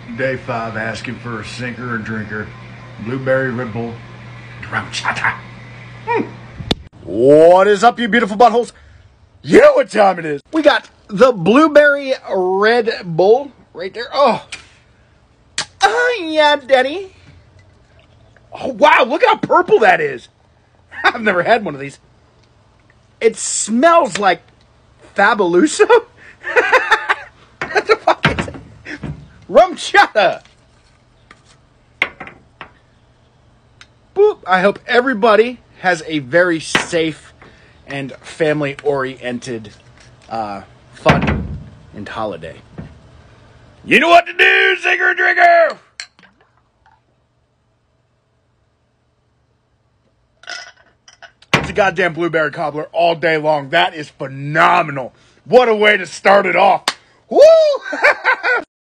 Day 5 asking for a sinker or drinker. Blueberry Red Bull. RumChata. What is up, you beautiful buttholes? You know what time it is. We got the Blueberry Red Bull right there. Oh yeah, Daddy. Oh, wow, look how purple that is. I've never had one of these. It smells like Fabuloso. What the fuck is it? RumChata. Boop. I hope everybody has a very safe and family-oriented fun and holiday. You know what to do, singer drinker! It's a goddamn blueberry cobbler all day long. That is phenomenal. What a way to start it off. Woo!